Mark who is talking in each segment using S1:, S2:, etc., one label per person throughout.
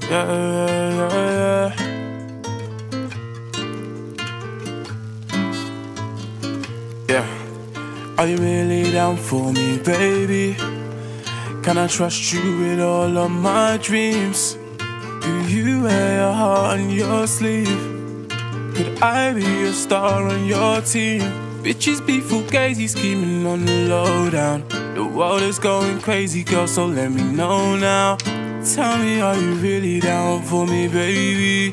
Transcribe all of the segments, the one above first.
S1: Yeah. Yeah. Are you really down for me, baby? Can I trust you with all of my dreams? Do you wear your heart on your sleeve? Could I be a star on your team? Bitches be fugazi, scheming on the lowdown. The world is going crazy, girl, so let me know now. Tell me, are you really down for me, baby?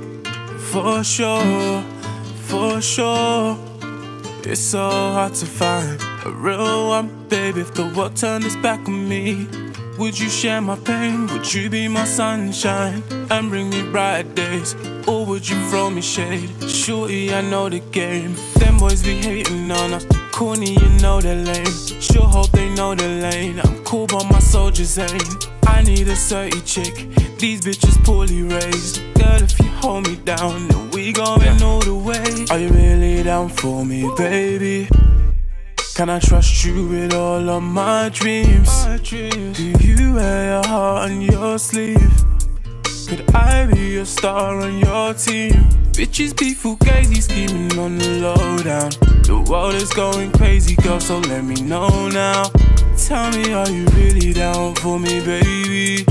S1: For sure, for sure. It's so hard to find a real one, baby. If the world turned its back on me, would you share my pain? Would you be my sunshine and bring me bright days? Or would you throw me shade? Shorty, I know the game. Them boys be hating on us. Corny, you know they're lame. Sure hope they know the lane. I'm cool, but my soldiers ain't. I need a 30 chick. These bitches poorly raised. Girl, if you hold me down, then we going all the way. Are you really down for me, baby? Can I trust you with all of my dreams? Do you wear your heart on your sleeve? Could I be a star on your team? Bitches be fugazi, scheming on the lowdown. The world is going crazy, girl, so let me know now. Tell me, are you really down for me, baby?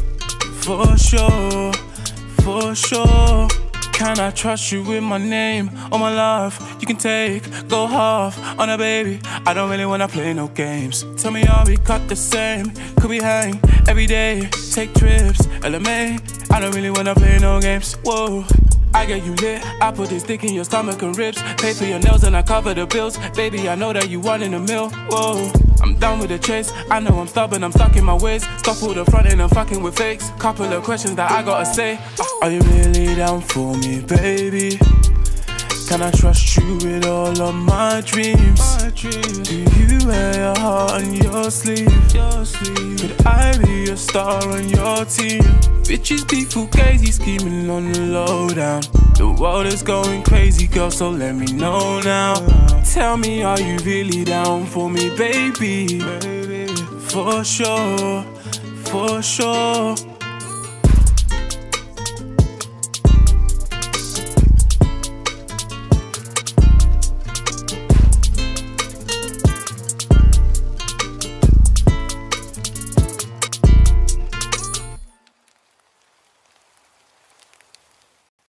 S1: For sure, for sure. Can I trust you with my name? Oh my love, you can take, go half on a baby. I don't really wanna play no games. Tell me, are we cut the same? Could we hang every day, take trips, LMA? I don't really wanna play no games. Whoa, I get you lit. I put this dick in your stomach and ribs. Pay for your nails and I cover the bills. Baby, I know that you want in a meal. Whoa, I'm done with the chase. I know I'm stubborn, I'm stuck in my ways. Stop all the front and I'm fucking with fakes. Couple of questions that I gotta say. Are you really down for me, baby? Can I trust you with all of my dreams? Do you wear your heart on your sleeve? Could I be a star on your team? Bitches be fugazi, scheming on the lowdown. The world is going crazy, girl, so let me know now. Tell me, are you really down for me, baby? For sure, for sure.